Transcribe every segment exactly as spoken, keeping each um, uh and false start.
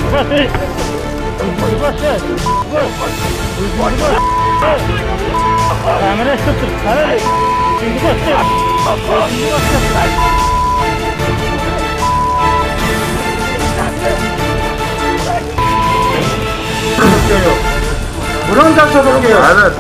Kamera tutup qarang. Şimdi başla. Buran 잡혀볼게요. 알았어.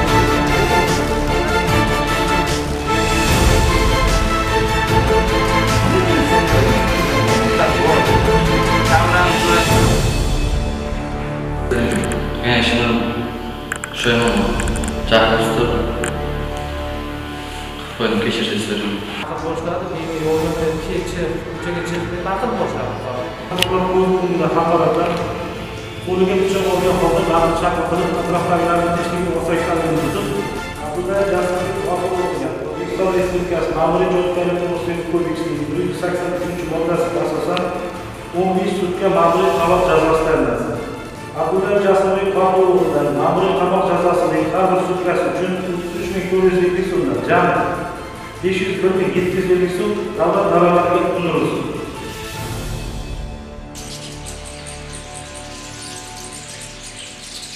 Yani şunu şöyle çağırmıştı. Koydum geçirdi istedim. Boşladı, bir yolda bir şey içeri, uçak içerisinde bakın boşladı. Bunlar bozduğunda hakaratlar, qo'liga pichoq olgan holda ba'zi chaqirib atrofdagilarni tinchlikni osoyishtaligini buzib, Abdullayev Jasuriy qabul qilgan. O'zbekiston Respublikasi Ma'muriy javobgarlik to'g'risidagi kodeksining bir yuz sakson uchinchi moddasiga asosan o'n besh sutka ma'muriy qamoq jazosi tayinlanadi. Abdullayev Jasuriy qabul qilgan ma'muriy qamoq jazosining har bir sutkasi uchun o'ttiz uch ming to'rt yuz ellik so'mdan jami besh yuz bir ming yetti yuz ellik so'm davlat daromadiga undirilsin.